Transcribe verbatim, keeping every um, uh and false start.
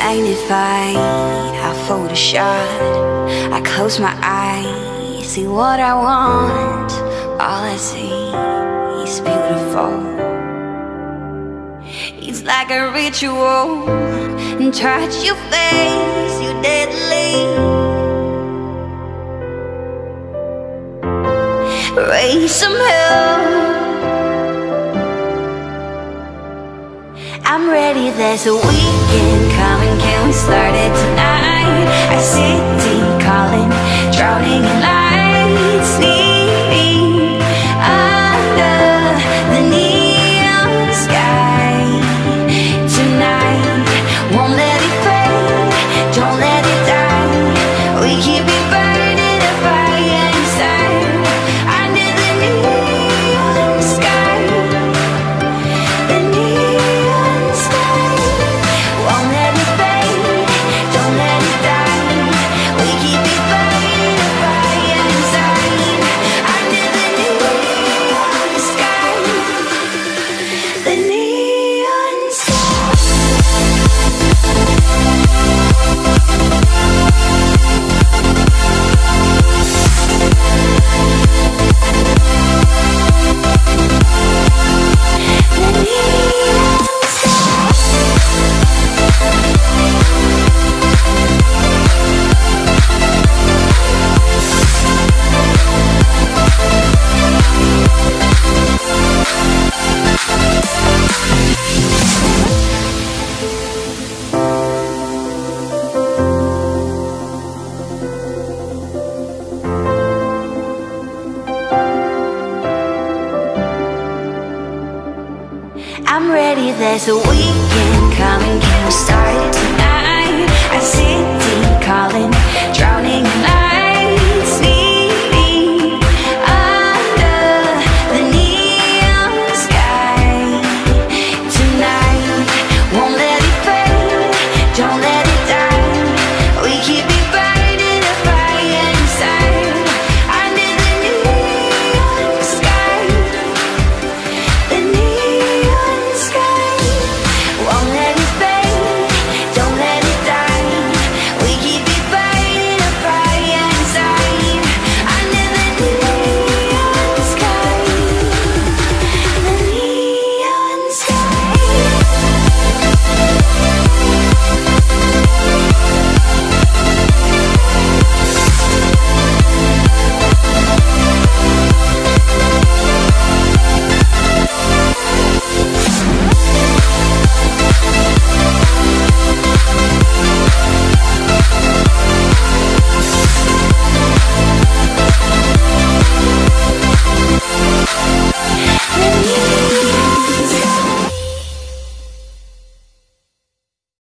magnified, I fold a shot. I close my eyes, see what I want. All I see is beautiful. It's like a ritual, and touch your face, you deadly. Raise some hell. I'm ready, there's a weekend coming, can we start it tonight? A city calling, drowning in lights, sleeping under the neon sky. Tonight, won't let it fade, don't let it die. We keep it burning, a fire inside, under the neon sky. The neon sky, won't let it fade, don't let it die. We keep it burning, a fire inside, under the neon sky. The neon sky. I'm ready, there's a weekend coming, can we start it tonight?